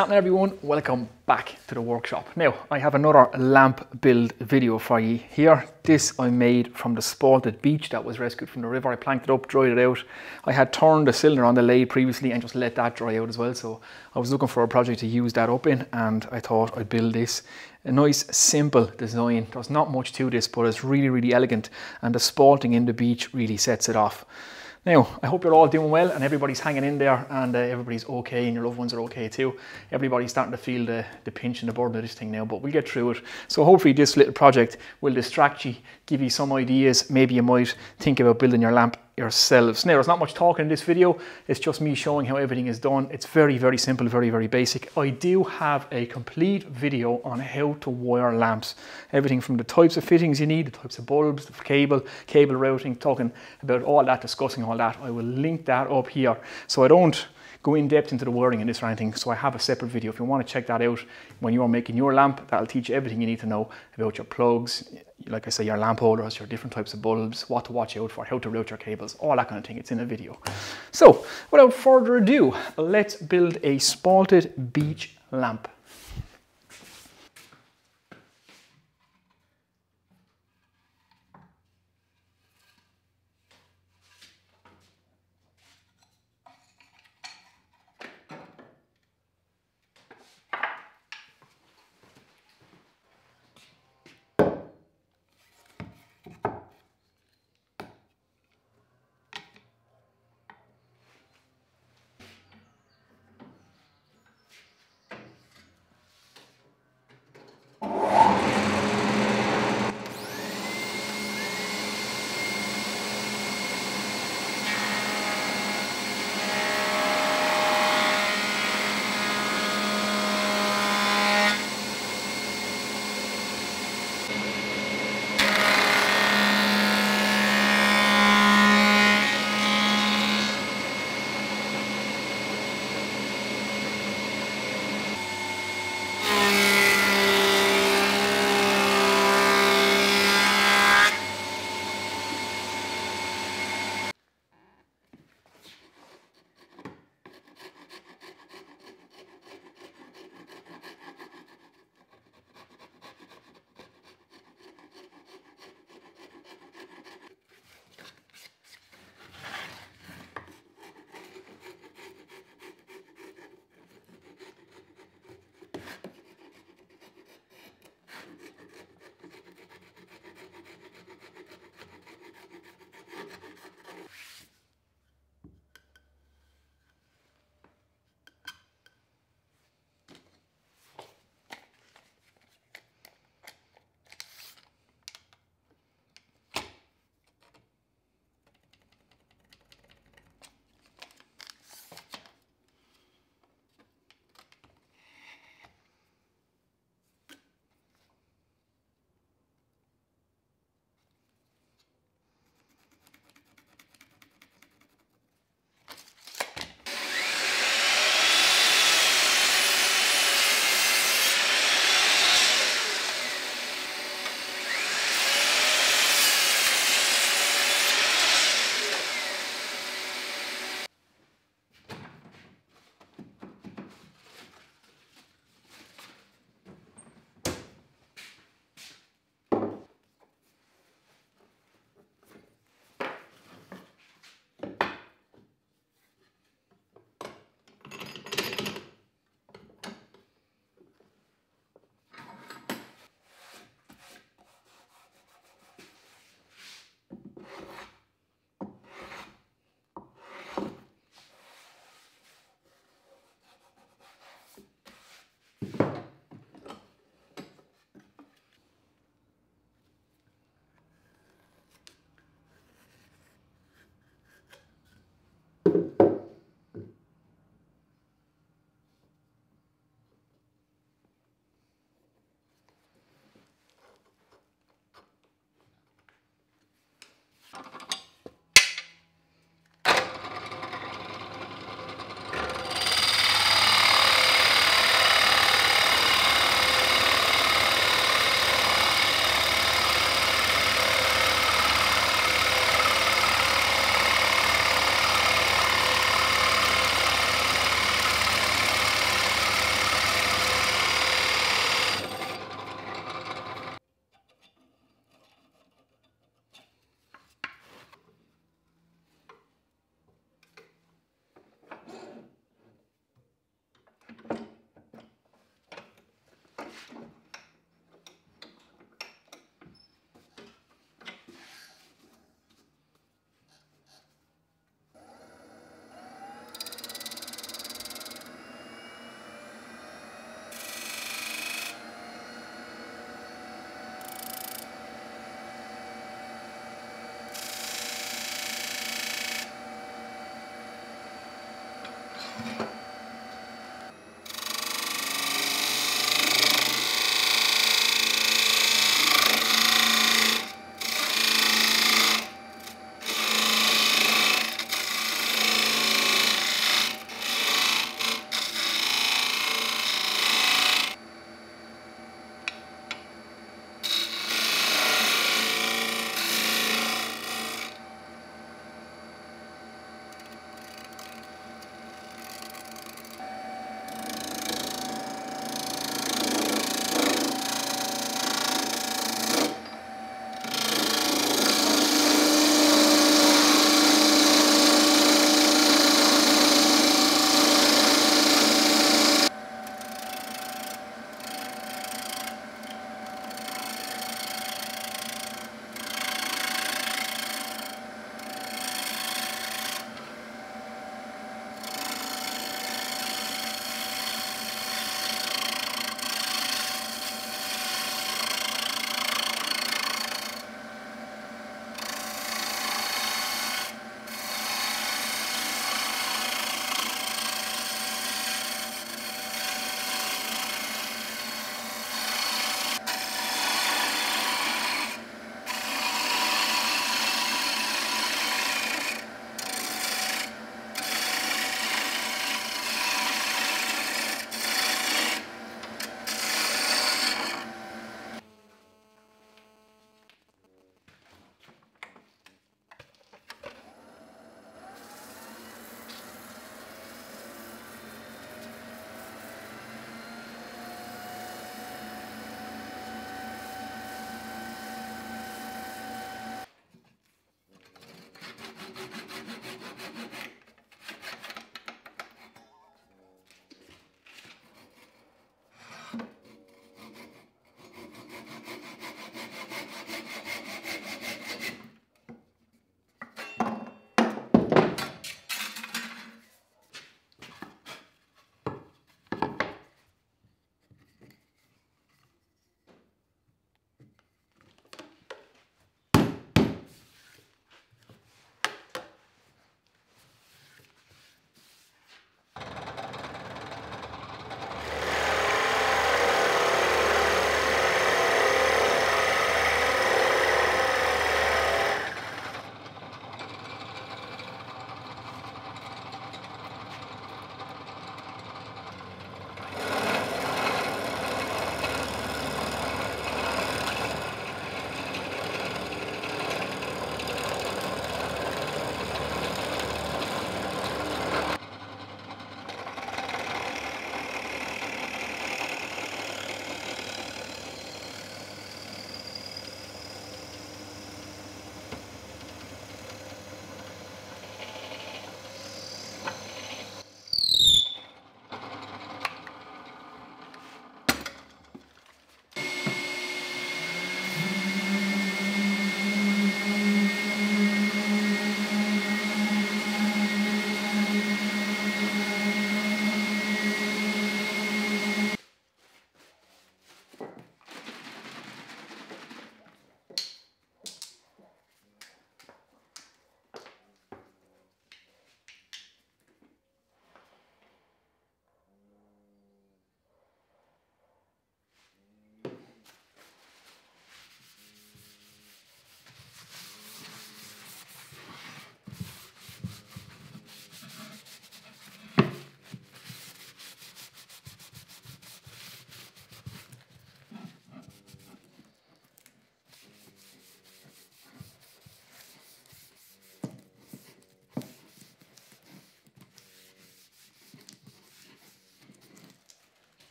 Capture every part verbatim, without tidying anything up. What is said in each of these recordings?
happening, everyone? Welcome back to the workshop. Now, I have another lamp build video for you here. This I made from the spalted beech that was rescued from the river. I planked it up, dried it out. I had turned the cylinder on the lathe previously and just let that dry out as well. So I was looking for a project to use that up in, and I thought I'd build this. A nice, simple design. There's not much to this, but it's really, really elegant, and the spalting in the beech really sets it off. Now, I hope you're all doing well and everybody's hanging in there, and uh, everybody's okay and your loved ones are okay too. Everybody's starting to feel the, the pinch and the burden of this thing now, but we'll get through it. So hopefully this little project will distract you, give you some ideas. Maybe you might think about building your lamp yourselves. Now, there's not much talking in this video. It's just me showing how everything is done. It's very, very simple, very, very basic. I do have a complete video on how to wire lamps. Everything from the types of fittings you need, the types of bulbs, the cable, cable routing, talking about all that, discussing all that. I will link that up here. So I don't go in depth into the wiring in this or anything, so I have a separate video. If you want to check that out when you're making your lamp, that'll teach you everything you need to know about your plugs, like I say, your lamp holders, your different types of bulbs, what to watch out for, how to route your cables, all that kind of thing. It's in a video. So without further ado, let's build a spalted beech lamp.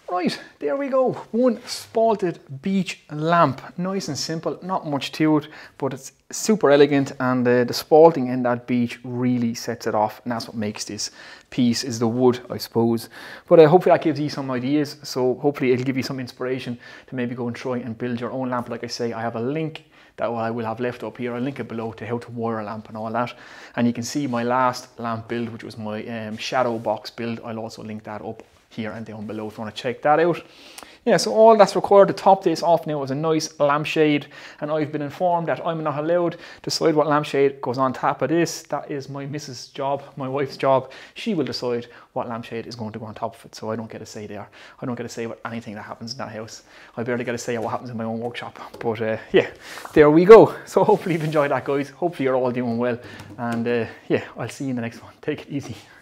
Right, there we go. One Spalted beech lamp. Nice and simple, not much to it, but it's super elegant, and uh, the spalting in that beech really sets it off, and that's what makes this piece, is the wood, I suppose. But uh, hopefully that gives you some ideas. So hopefully it'll give you some inspiration to maybe go and try and build your own lamp. Like I say, I have a link that I will have left up here. I'll link it below to how to wire a lamp and all that. And you can see my last lamp build, which was my um, shadow box build. I'll also link that up here and down below if you want to check that out. Yeah, so all that's required to top this off now is a nice lampshade, and I've been informed that I'm not allowed to decide what lampshade goes on top of this. That is my missus' job, my wife's job. She will decide what lampshade is going to go on top of it, so I don't get a say there. I don't get a say about anything that happens in that house. I barely get a say at what happens in my own workshop. But uh, yeah, there we go. So hopefully you've enjoyed that, guys. Hopefully you're all doing well, and uh, yeah, I'll see you in the next one. Take it easy.